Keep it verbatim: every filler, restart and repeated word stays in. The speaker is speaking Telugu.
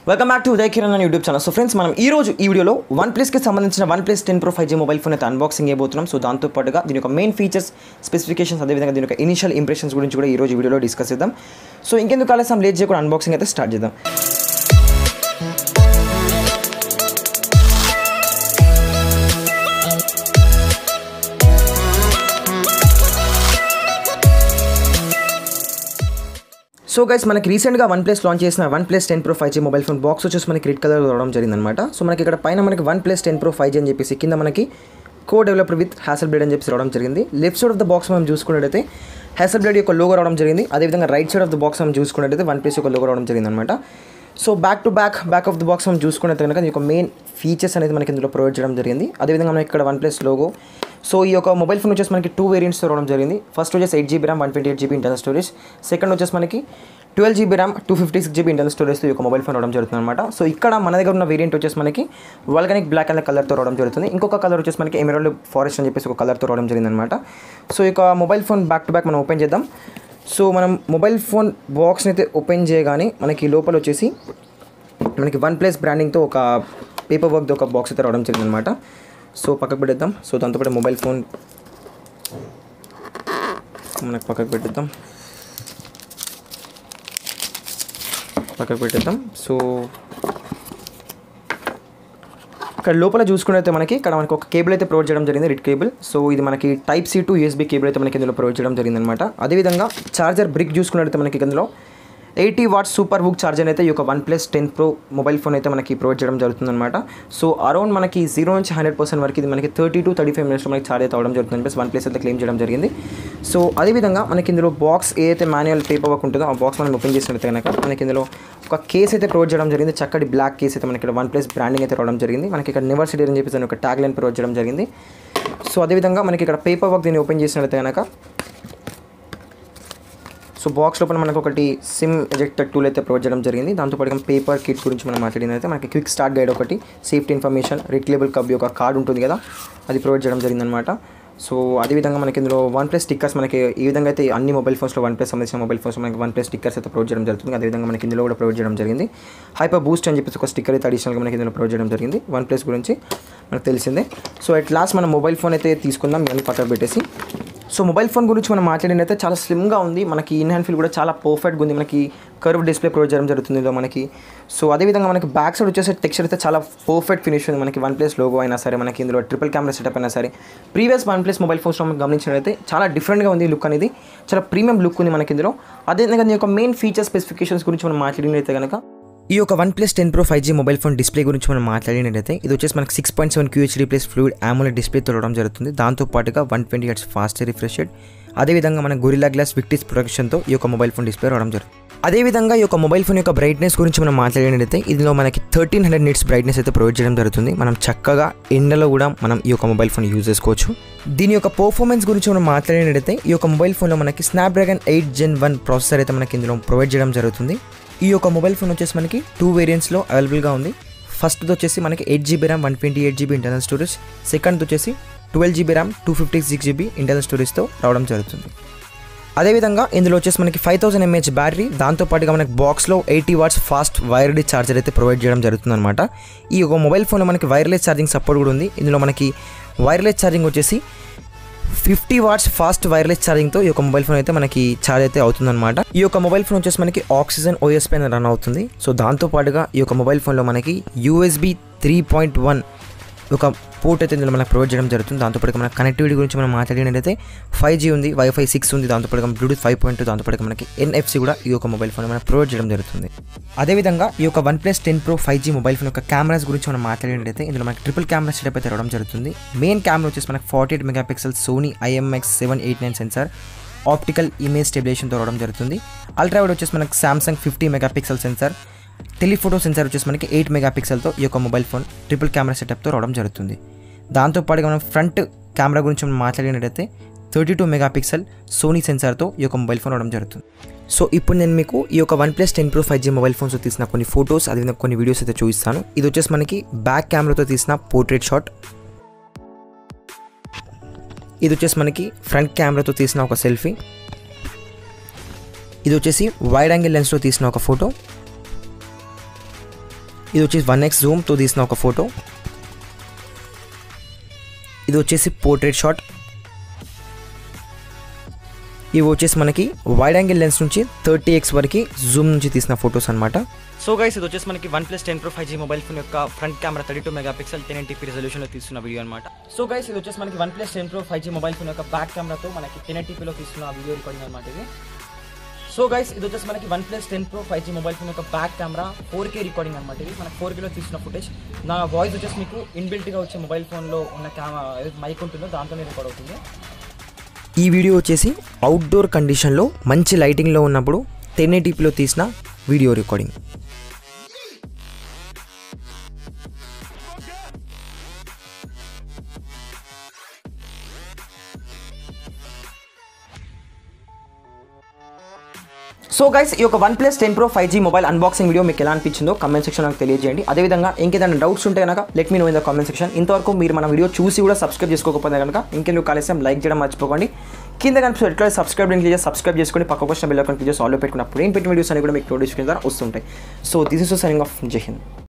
Welcome back to Uday Kiran YouTube channel. So friends, మనం ఈ రోజు ఈ వీడియోలో వన్ ప్లస్కి సంబంధించిన OnePlus ten pro five G mobile phone అయితే అన్బాక్సింగ్ చేయబోతున్నాం. సో దాంతో పాటుగా దీని యొక్క మెయిన్ ఫీచర్స్, స్పెసిఫికేషన్స్, అదేవిధంగా దీని యొక్క ఇనిషియల్ ఇంప్రెషన్స్ గురించి కూడా ఈ రోజు వీడియోలో డిస్కస్ చేద్దాం. సో ఇంకెందుకు ఆలస్యం లేట్ చేయకుండా అన్బాక్సింగ్ అయితే స్టార్ట్ చేద్దాం. సో గైస్, మనకి రీసెంట్గా వన్ ప్లస్ లాంచ్ చేసిన OnePlus ten pro five G mobile phone box వచ్చేసి మనకి రెడ్ కలర్ రావడం జరిగిందనమాట. సో మనకి ఇక్కడ పైన మనకి OnePlus ten pro five G అని చెప్పేసి, కింద మనకి కో డెవలప్డ్ విత్ హ్యాసెల్బ్లేడ్ అని చెప్పేసి రావడం జరిగింది. Left side of the box మనం చూసుకున్నట్టయితే హ్యాసెల్బ్లేడ్ యొక్క లోగో రావడం జరిగింది. అదేవిధంగా right side of the box మనం చూసుకున్నట్టయితే వన్ ప్లస్ యొక్క లోగో రావడం జరిగిందనమాట. So back to back back of the box మనం చూసుకున్నట్టు కనుక ఈ యొక్క మెయిన్ ఫీచర్స్ అనేది మనకి ఇందులో ప్రొవైడ్ చేయడం జరిగింది. అదేవిధంగా మనకి ఇక్కడ వన్ ప్లస్ లోగో. సో ఈ యొక్క మొబైల్ ఫోన్ వచ్చేసి మనకి టూ వేరియంట్స్తో రావడం జరిగింది. ఫస్ట్ వచ్చేసి eight GB RAM, one twenty eight GB internal storage. Second వచ్చేసి మనకి twelve GB RAM, two fifty six GB internal స్టోరేజ్తో ఈ యొక్క మొబైల్ ఫోన్ రావడం జరుగుతుంది అనమాట. సో ఇక్కడ మన దగ్గర ఉన్న వేరియంట్ వచ్చేసి మనకి వాల్కనిక్ బ్లాక్ అనే కలర్తో రావడం జరుగుతుంది. ఇంకొక కలర్ వచ్చేసి మనకి ఎమరాల్డ్ ఫారెస్ట్ అని చెప్పేసి ఒక కలర్తో రావడం జరిగింది అనమాట. సో ఈ యొక్క mobile phone back to back మనం ఓపెన్ చేద్దాం. సో మనం మొబైల్ ఫోన్ బాక్స్ని అయితే ఓపెన్ చేయగానే మనకి లోపల వచ్చేసి మనకి వన్ ప్లస్ బ్రాండింగ్తో ఒక పేపర్ వర్క్తో ఒక బాక్స్ అయితే రావడం జరిగింది అనమాట. సో పక్కకు పెట్టేద్దాం. సో దాంతోపాటు మొబైల్ ఫోన్ మనకు పక్కకు పెట్టేద్దాం పక్కకు పెట్టేద్దాం సో ఇక్కడ లోపల చూసుకున్నైతే మనకి ఇక్కడ మనకి ఒక కేబుల్ అయితే ప్రొవైడ్ చేయడం జరిగింది, రెడ్ కేబుల్. సో ఇది మనకి type C to USB cable అయితే మనకి ఇందులో ప్రొవైడ్ చేయడం జరిగింది అనమాట. అదేవిధంగా చార్జర్ బ్రిక్ చూసుకున్నట్లయితే మనకి ఇందులో eighty watts SUPERVOOC charger అయితే ఈ యొక్క OnePlus ten pro mobile phone అయితే మనకి ప్రొవైడ్ చేయడం జరుగుతుంది అనమాట. సో అరౌండ్ మనకి జీరో నుంచి హండ్రెడ్ పర్సెంట్ వరకు ఇది మనకి థర్టీ టు థర్టీ ఫైవ్ మినిట్స్లో మనకి ఛార్జ్ అయితే అవడం జరుగుతుంది ప్లస్ వన్ ప్లస్ అయితే క్లెయిమ్ చేయడం జరిగింది. సో అదేవిధంగా మనకి ఇందులో బాక్స్ ఏదైతే మాన్యువల్ పేపర్ వర్క్ ఉంటుందో ఆ బాక్స్ మనం ఓపెన్ చేసినట్లయితే కనుక మనకి ఇందులో ఒక కేస్ అయితే ప్రొవైడ్ చేయడం జరిగింది. చక్కటి బ్లాక్ కేస్ అయితే మనకి ఇక్కడ వన్ ప్లస్ బ్రాండింగ్ అయితే రావడం జరిగింది. మనకి ఇక్కడ నెవర్ సిటీ అని చెప్పేసి ఒక ట్యాగ్ లైన్ ప్రొవైడ్ చేయడం జరిగింది. సో అదేవిధంగా మనకి ఇక్కడ పేపర్ వర్క్ దీన్ని ఓపెన్ చేసినట్లయితే కనుక సో బాక్స్ లోపల మనకు ఒకటి సిమ్ ఎజెక్టర్ టూల్ అయితే ప్రొవైడ్ చేయడం జరిగింది. దాంతోపాటు పేపర్ కిట్ గురించి మనం మాట్లాడినైతే మనకి క్విక్ స్టార్ట్ గైడ్ ఒకటి, సేఫ్టీ ఇన్ఫర్మేషన్, రిక్లేబుల్ కప్ యొక్క కార్డ్ ఉంటుంది కదా, అది ప్రొవైడ్ చేయడం జరిగిందనమాట. సో అదేవిధంగా మనకి ఇందులో వన్ ప్లస్ స్టిక్కర్స్ మనకి ఈ విధంగా అయితే అన్ని మొబైల్ ఫోన్స్లో వన్ ప్లస్ సంబంధించిన మొబైల్ ఫోన్స్ మనకి వన్ ప్లస్ స్టిక్కర్స్ అయితే ప్రొవైడ్ చేయడం జరుగుతుంది. అదేవిధంగా మనకి ఇందులో కూడా ప్రొవైడ్ చేయడం జరిగింది. హైపర్ బూస్ట్ అని చెప్పేసి ఒక స్టిక్కర్ అయితే అడిషనల్గా మనకి ఇందులో ప్రొవైడ్ చేయడం జరిగింది. వన్ ప్లస్ గురించి మనకు తెలిసిందే. సో అట్ లాస్ట్ మనం మొబైల్ ఫోన్ అయితే తీసుకుందాం ఇవన్నీ పక్కన పెట్టేసి. సో మొబైల్ ఫోన్ గురించి మనం మాట్లాడినైతే చాలా స్లిమ్గా ఉంది. మనకి ఇన్ హ్యాండ్ ఫీల్ కూడా చాలా పర్ఫెక్ట్గా ఉంది. మనకి కర్వ్ డిస్ప్లే ప్రొవైడ్ చేయడం జరుగుతుంది ఇందులో మనకి. సో అదేవిధంగా మనకి బ్యాక్ సైడ్ వచ్చేసి టెక్స్చర్ అయితే చాలా పర్ఫెక్ట్ ఫినిష్ ఉంది. మనకి వన్ ప్లస్ లోగో అయినా సరే, మనకి ఇందులో ట్రిపుల్ కెమెరా సెటప్ అయినా సరే, ప్రీవియస్ వన్ ప్లస్ మొబైల్ ఫోన్స్లో మనం గమనించినట్లయితే చాలా డిఫరెంట్గా ఉంది లుక్ అనేది, చాలా ప్రీమియం లుక్ ఉంది మనకి ఇందులో. అదేవిధంగా దీని యొక్క మెయిన్ ఫీచర్ స్పెసిఫికేషన్స్ గురించి మనం మాట్లాడినైతే కనుక ఈ యొక్క OnePlus ten pro five G mobile phone display గురించి మనం మాట్లాడినట్లయితే ఇది వచ్చేసి మనకి six point seven QHD plus fluid AMOLED డిస్ప్లేతో రావడం జరుగుతుంది. దాంతోపాటుగా one twenty hertz fast refresh rate, అదేవిధంగా మన గొరిల్లా గ్లాస్ విక్టిస్ ప్రొటెక్షన్తో ఈ యొక్క మొబైల్ ఫోన్ డిస్ప్లే రావడం జరుగుతుంది. అదేవిధంగా ఈ యొక్క మొబైల్ ఫోన్ యొక్క బ్రైట్నెస్ గురించి మనం మాట్లాడినట్లయితే ఇందులో మనకి థర్టీన్ హండ్రెడ్ నిట్స్ బ్రైట్నెస్ అయితే ప్రొవైడ్ చేయడం జరుగుతుంది. మనం చక్కగా ఎండలో కూడా మనం ఈ యొక్క మొబైల్ ఫోన్ యూజ్ చేసుకోవచ్చు. దీని యొక్క పర్ఫార్మెన్స్ గురించి మనం మాట్లాడినట్లయితే ఈ యొక్క మొబైల్ ఫోన్లో మనకి Snapdragon eight gen one processor అయితే మనకి ఇందులో ప్రొవైడ్ చేయడం జరుగుతుంది. ఈ యొక్క మొబైల్ ఫోన్ వచ్చేసి మనకి టూ వేరియంట్స్లో అవైలబుల్గా ఉంది. ఫస్ట్ వచ్చేసి మనకి eight GB RAM, one twenty eight GB internal storage. Second వచ్చేసి twelve GB RAM, two fifty six GB internal స్టోరేజ్తో రావడం జరుగుతుంది. అదేవిధంగా ఇందులో వచ్చేసి మనకి ఫైవ్ థౌసండ్ ఎంఏహెచ్ బ్యాటరీ, దాంతోపాటుగా మనకి బాక్స్లో eighty watts fast wireless charger అయితే ప్రొవైడ్ చేయడం జరుగుతుంది అనమాట. ఈ యొక్క మొబైల్ ఫోన్లో మనకి వైర్లెస్ ఛార్జింగ్ సపోర్ట్ కూడా ఉంది. ఇందులో మనకి వైర్లెస్ ఛార్జింగ్ వచ్చేసి ఫిఫ్టీ వాట్స్ ఫాస్ట్ వైర్లెస్ ఛార్జింగ్తో ఈ యొక్క మొబైల్ ఫోన్ అయితే మనకి ఛార్జ్ అయితే అవుతుందన్నమాట. ఈ యొక్క మొబైల్ ఫోన్ వచ్చేసి మనకి ఆక్సిజన్ ఓఎస్ పైన రన్ అవుతుంది. సో దాంతోపాటుగా ఈ యొక్క మొబైల్ ఫోన్లో మనకి యూఎస్బీ త్రీ పాయింట్ వన్ ఒక పోర్ట్ అయితే ఇందులో మనకు ప్రొవైడ్ చేయడం జరుగుతుంది. దాంతోపాటుగా మన కనెక్టివిటీ గురించి మనం మాట్లాడినట్లయితే ఫైవ్ జీ ఉంది, వైఫై సిక్స్ ఉంది, దాంతోపాటుగా బ్లూటూత్ ఫైవ్ పాయింట్ టూ, దాంతోపాటుగా మనకి ఎన్ఎఫ్సి కూడా ఈ యొక్క మొబైల్ ఫోన్ మనకు ప్రొవైడ్ చేయడం జరుగుతుంది. అదేవిధంగా ఈ యొక్క OnePlus ten pro five G mobile phone యొక్క కెమెరాస్ గురించి మనం మాట్లాడినట్లయితే ఇందులో మనకి ట్రిపుల్ కెమెరా సెటప్ అయితే రావడం జరుగుతుంది. మెయిన్ కెమెరా వచ్చేసి మనకి forty eight megapixel Sony IMX seven eight nine sensor optical image స్టెబిలైజేషన్తో రావడం జరుగుతుంది. అల్ట్రా వైడ్ వచ్చేసి మనకి Samsung fifty megapixel sensor, telephoto sensor వచ్చేసి మనకి ఎయిట్ మెగా పిక్సెల్తో ఈ యొక్క మొబైల్ ఫోన్ ట్రిపుల్ కెమెరా సెటప్తో రావడం జరుగుతుంది. దాంతోపాటుగా మనం ఫ్రంట్ కెమెరా గురించి మనం మాట్లాడినట్లయితే thirty two megapixel Sony సెన్సార్తో ఈ యొక్క మొబైల్ ఫోన్ రావడం జరుగుతుంది. సో ఇప్పుడు నేను మీకు ఈ యొక్క OnePlus ten pro five G mobile phones తీసిన కొన్ని ఫొటోస్, అదేవిధంగా కొన్ని వీడియోస్ అయితే చూపిస్తాను. ఇది వచ్చేసి మనకి బ్యాక్ కెమెరాతో తీసిన పోర్ట్రేట్ షాట్, ఇది వచ్చేసి మనకి ఫ్రంట్ కెమెరాతో తీసిన ఒక సెల్ఫీ, ఇది వచ్చేసి వైడ్ యాంగిల్ లెన్స్తో తీసిన ఒక ఫోటో, ఇది వచ్చేసి వన్ ఎక్స్ జూమ్తో తీసిన ఒక ఫోటో. ఇది వచ్చేసి పోర్ట్రేట్ షాట్. ఇవి వచ్చేసి మనకి వైడ్ యాంగిల్ లెన్స్ నుంచి థర్టీ ఎక్స్ వరకు జూమ్ నుంచి తీసిన ఫొటోస్ అనమాట. సో గైస్ ఇది వచ్చేసి మనకి OnePlus ten pro five G mobile phone యొక్క front camera thirty two megapixel ten eighty P రెజల్యూషన్లో తీస్తున్న వీడియో అనమాట. సో గైస్ ఇది వచ్చేసి మనకి OnePlus ten pro five G mobile phone యొక్క బ్యాక్ కెమెరాతో మనకి టెన్ ఎయిటీ పీలో తీస్తున్న వీడియో రికార్డింగ్ అనమాట ఇది. సో గైస్ ఇది వచ్చేసి మనకి OnePlus ten pro five G mobile phone యొక్క back camera four K recording అనమాట ఇది. మనకి ఫోర్ కేలో తీసిన ఫుటేజ్. నా వాయిస్ వచ్చేసి మీకు ఇన్బిల్ట్గా వచ్చే మొబైల్ ఫోన్లో ఉన్న కెమెరా మైక్ ఉంటుందో దాంతోనే రికార్డ్ అవుతుంది. ఈ వీడియో వచ్చేసి అవుట్డోర్ కండిషన్లో మంచి లైటింగ్లో ఉన్నప్పుడు టెన్ ఎయిటీ పీలో తీసిన వీడియో రికార్డింగ్. సో గైస్ ఈ యొక్క OnePlus ten pro five G mobile unboxing video మీకు ఎలా అనిపించిందో కామెంట్ సెక్షన్ నాకు తెలియజేయండి. అదేవిధంగా ఇంకేదైనా డౌట్స్ ఉంటే కనుక let me know in the comment section. ఇంతవరకు మీరు మన వీడియో చూసి కూడా సబ్స్క్రైబ్ చేసుకోకపోతే కనుక ఇంకెందుకు కాలేసం లైక్ చేయడం మర్చిపోకండి. కింద కనిపిస్తే ఎట్లా సబ్స్క్రైబ్ లింక్ చేసి సబ్స్క్రైబ్ చేసుకొని పక్కకు వచ్చిన బెల్ ఐకాన్ క్లిక్ చేసి ఆల్ పెట్టినప్పుడు ఏం పెట్టిన వీడియోస్ అని కూడా మీకు నోటిఫికేషన్ ద్వారా వస్తుంటాయి. So this is signing off. Jai Hind.